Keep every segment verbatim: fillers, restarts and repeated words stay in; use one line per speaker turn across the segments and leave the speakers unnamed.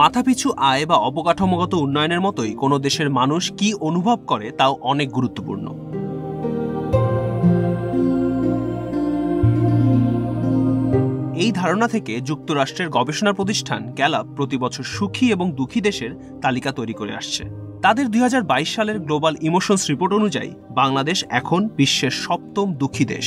মাথাপিছু আয় বা অবকাঠামোগত উন্নয়নের মতোই কোনো দেশের মানুষ কি অনুভব করে তাও অনেক গুরুত্বপূর্ণ। এই ধারণা থেকে যুক্তরাষ্ট্রের গবেষণা প্রতিষ্ঠান গ্যালাপ প্রতি বছর সুখী এবং দুঃখী দেশের তালিকা তৈরি করে আসছে। তাদের দুই হাজার বাইশ সালের গ্লোবাল ইমোশনস রিপোর্ট অনুযায়ী বাংলাদেশ এখন বিশ্বের সপ্তম দুঃখী দেশ।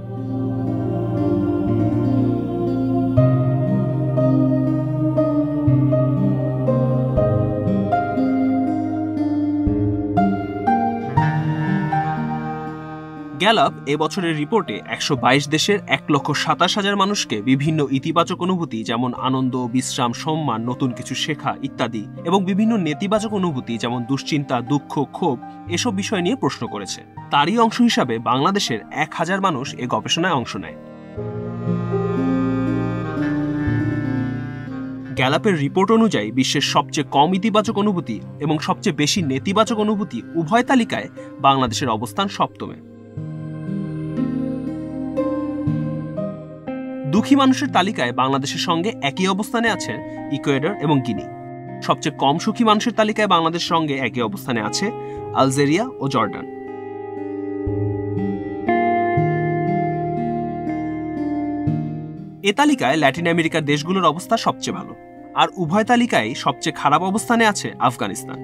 গ্যালাপ এবছরের রিপোর্টে একশো বাইশ দেশের এক লক্ষ সাতাশ হাজার মানুষকে বিভিন্ন ইতিবাচক অনুভূতি যেমন আনন্দ, বিশ্রাম, সম্মান, নতুন কিছু শেখা ইত্যাদি এবং বিভিন্ন নেতিবাচক অনুভূতি যেমন দুশ্চিন্তা, দুঃখ, ক্ষোভ এসব বিষয় নিয়ে প্রশ্ন করেছে। তারই অংশ হিসাবে বাংলাদেশের এক হাজার মানুষ এ গবেষণায় অংশ নেয়। গ্যালাপের রিপোর্ট অনুযায়ী বিশ্বের সবচেয়ে কম ইতিবাচক অনুভূতি এবং সবচেয়ে বেশি নেতিবাচক অনুভূতি উভয় তালিকায় বাংলাদেশের অবস্থান সপ্তমে। দুঃখী মানুষের তালিকায় বাংলাদেশের সঙ্গে একই অবস্থানে আছে ইকুয়েডর এবং গিনি। সবচেয়ে কম সুখী মানুষের তালিকায় বাংলাদেশের সঙ্গে একই অবস্থানে আছে আলজেরিয়া ও জর্ডান। এ তালিকায় ল্যাটিন আমেরিকার দেশগুলোর অবস্থা সবচেয়ে ভালো, আর উভয় তালিকায় সবচেয়ে খারাপ অবস্থানে আছে আফগানিস্তান।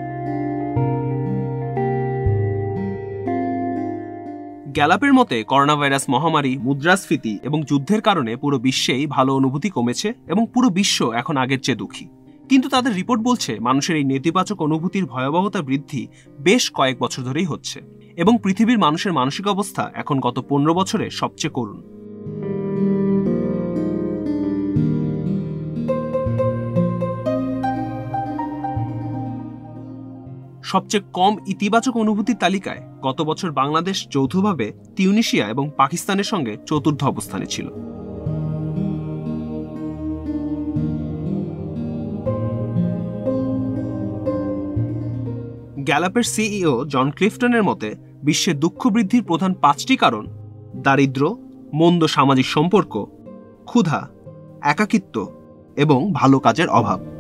গ্যালাপের মতে করোনা ভাইরাস মহামারী, মুদ্রাস্ফীতি এবং যুদ্ধের কারণে পুরো বিশ্বেই ভালো অনুভূতি কমেছে এবং পুরো বিশ্ব এখন আগের চেয়ে দুঃখী। কিন্তু তাদের রিপোর্ট বলছে মানুষের এই নেতিবাচক অনুভূতির ভয়াবহতা বৃদ্ধি বেশ কয়েক বছর ধরেই হচ্ছে এবং পৃথিবীর মানুষের মানসিক অবস্থা এখন গত পনেরো বছরে সবচেয়ে করুণ। সবচেয়ে কম ইতিবাচক অনুভূতির তালিকায় গত বছর বাংলাদেশ যৌথভাবে তিউনিসিয়া এবং পাকিস্তানের সঙ্গে চতুর্থ অবস্থানে ছিল। গ্যালাপের সিইও জন ক্লিফটনের মতে বিশ্বের দুঃখ বৃদ্ধির প্রধান পাঁচটি কারণ: দারিদ্র্য, মন্দ সামাজিক সম্পর্ক, ক্ষুধা, একাকিত্ব এবং ভালো কাজের অভাব।